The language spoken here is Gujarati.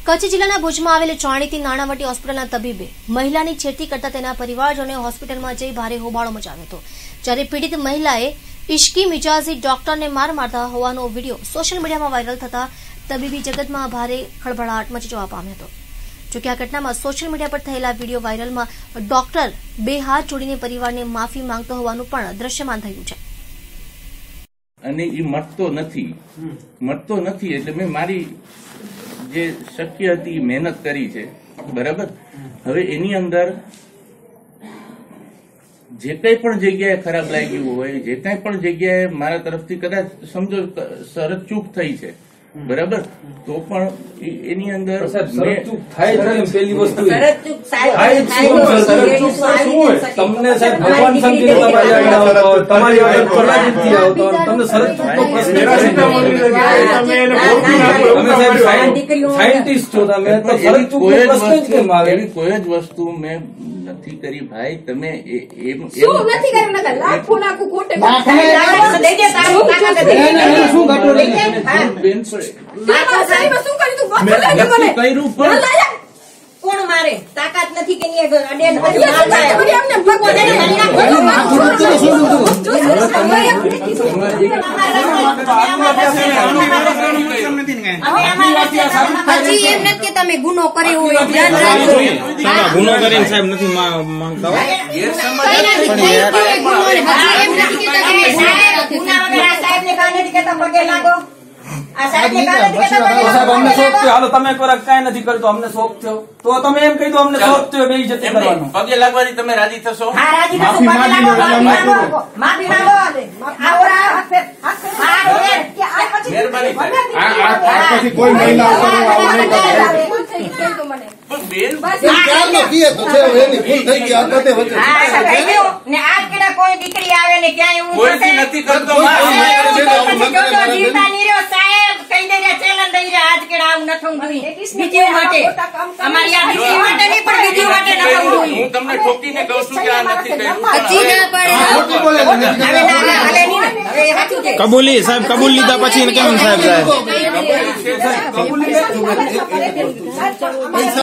કચ્છ જિલ્લાના ભુજમાં આવેલી જાણીતી નાણાવટી હોસ્પિટલના તબીબે મહિલાની છેડતી કરતા તેના પરિવારજનોએ હોસ્પિટલમાં જઈ ભારે હોબાળો મચાવ્યો હતો। જ્યારે પીડિત મહિલાએ ઇશ્કી મિજાજી ડોક્ટરને માર મારતા હોવાનો વિડીયો સોશિયલ મીડિયામાં વાયરલ થતા તબીબી જગતમાં ભારે ખળભળાટ મચી જવા પામ્યો હતો। જોકે આ ઘટનામાં સોશિયલ મીડિયા પર થયેલા વિડીયો વાયરલમાં ડોક્ટર બે હાથ જોડીને પરિવારને માફી માંગતો હોવાનું પણ દ્રશ્યમાન થયું છે। અને એ મટતો નથી એટલે મેં મારી જે શક્ય હતી મહેનત કરી છે બરાબર। હવે એની અંદર જે કંઈ પણ જગ્યાએ ખરાબ લાગ્યું હોય, જે કંઈ પણ જગ્યાએ મારા તરફથી કદાચ સમજો સરસ ચૂક થઈ છે બરાબર, તો પણ એની અંદર તમને સાહેબ ભગવાન સમજીને તમારી સાયન્ટિસ્ટ છો તમે, એવી કોઈ જ વસ્તુ મેં નથી કરી ભાઈ। તમે કોણ મારે તાકાત નથી કે કોઈ તમે ગુનો કર્યો હોય ધ્યાન રાખજો। ગુનો કરીને સાહેબ નથી માંગતા સાહેબ અમને શોખ થયો, હાલો તમે એક વાર કઈ નથી કર્યું તો અમને શોખ થયો તો તમે એમ કહી દો અમને શોખ થયો બે જતી કરવાનો। પગે લાગવાથી તમે રાજી થશો? કોઈ દીકરી આવે ને ક્યાં એવું નથી કરતો હું તમને ઠોકીને કહું છું કે આ નથી કર્યું। કબૂલી સાહેબ, કબૂલ લીધા પછી કેમ સાહેબ?